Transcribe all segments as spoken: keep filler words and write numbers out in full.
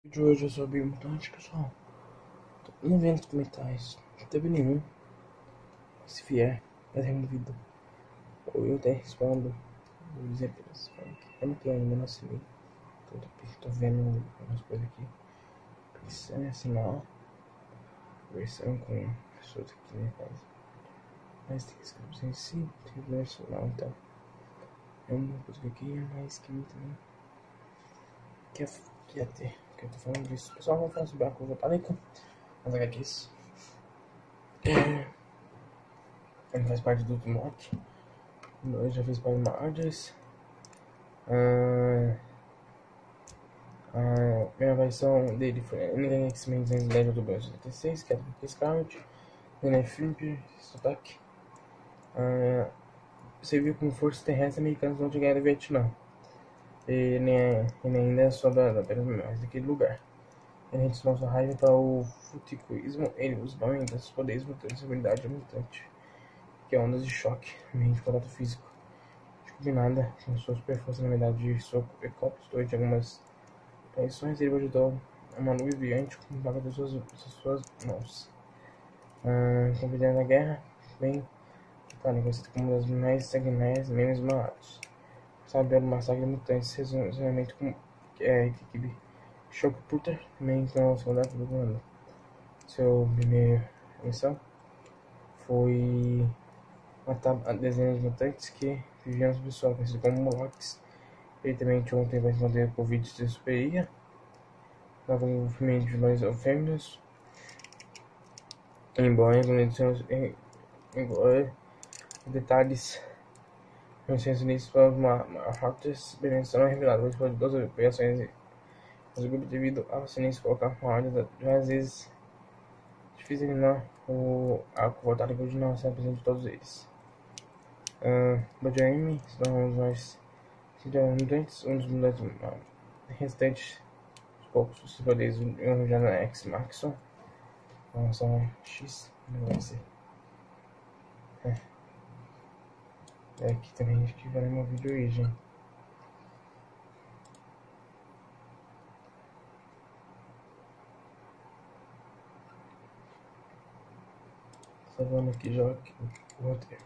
O vídeo de hoje é sobre mutante, pessoal. Tô não vendo os comentários. Não teve nenhum. Se vier, é removido. Ou eu até respondo. Vou dizer pra eles. Eu não tenho ainda, não assinei. Tô, tô vendo umas coisas aqui. Pensando em assinar. Conversando com pessoas aqui, né? Mas, mas tem que escrever sem si. Tem que ver isso não, então. É uma coisa aqui, mas que muito também. Quer, quer ter. Que eu tô falando disso. Pessoal, vamos falar sobre a curva pânico. As H Qs. É. Ele faz parte do Tumok. Eu já fiz parte de Marges. Ah, a primeira versão dele foi N X-Men duzentos e dez de outubro de setenta e seis, que é do Scout, N F Flipper, Sotaque. Ah, serviu como força terrestre americana durante a Guerra do Vietnã. Ele, é, ele ainda é soldado apenas mais daquele lugar. Ele redistribuiu sua raiva para o futicoísmo. Ele usa novamente seus poderes mutantes e habilidade mutante, que é ondas de choque, meio de contato físico. Combinada com sua super força na habilidade de soco e copos durante algumas traições, ele ajudou uma nuvem brilhante com vaga de suas, de suas mãos. Ah, Convidando a guerra, bem, claro, conhecido como uma das mais sanguinárias memes malados. Sabe, o massacre de mutantes, relacionamento com é, a equipe Shock Putter, também com o soldado do comando. Seu primeira missão foi matar dezenas de mutantes que viviam sob o solo, conhecido como Morlocks. Ele também tinha um tempo para responder por vídeos de superia, dava um movimento de nós fêmeas, embora embora detalhes mencionados nisso para os hackers são revelados por duas operações do grupo devido ao sinistro colocar uma ordem às vezes difícil eliminar o arco voltado que hoje não se apresenta de todos eles. Uh, Bajame são os mais mutantes, um dos mutantes restantes poucos os poderes já na X-Maxon. Nossa, X, não vai ser. É. É aqui também acho que vai no meu vídeo aí, gente. Salvando aqui já aqui, o roteiro.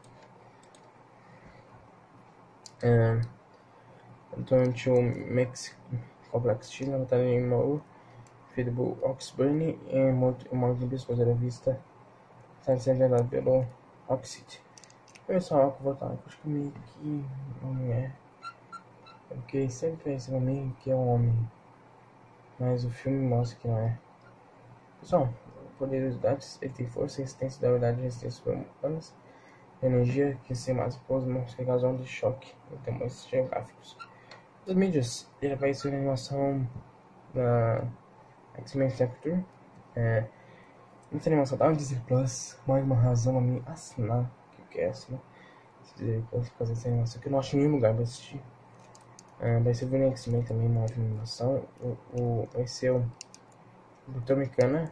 É, durante o Mexico Complex X, na batalha em Maú, feito por Oxburn, é morto e morto no pescoço da vista, está sendo levado pelo Oxid. Pessoal, Alco Botánico, acho que meio que não é. Porque sempre pensa meio que é um homem, mas o filme mostra que não é. Pessoal, curiosidades, ele tem força, resistência, gravidade, resistência superhumanas, energia que se massa pelas mãos que causam de choque em tamanhos geográficos. Nas mídias, ele apareceu na animação da X-Men Capture. É, essa animação da Disney Plus, mais uma razão a mim assinar, que eu quero assinar. Se Disney Plus fazer essa animação, que eu não acho em nenhum lugar pra assistir. É, vai ser o X-Men também, uma ótima animação. O, o, vai ser o Doutor Mecana.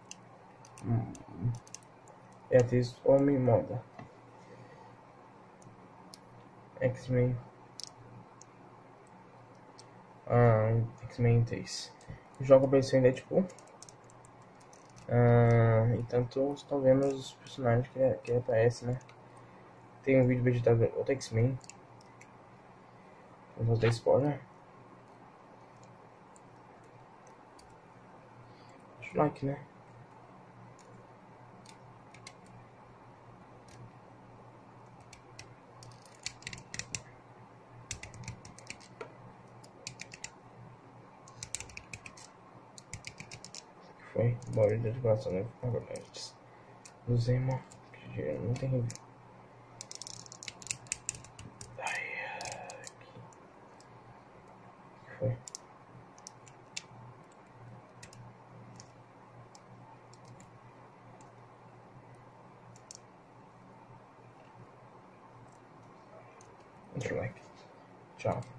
É a atriz Homem Moda. X-Men. Ah, X-Men três. O jogo apareceu em Deadpool. Ah, e tanto estão vendo os personagens que, que aparecem, né? Tem um vídeo editado do outro X-Men. Não vou dar spoiler. Deixa o like, né? Foi? Bora de divulgação, né? Antes. Do Zemo. Não tem review. Ai, aqui. Foi? Deixa o like. Tchau.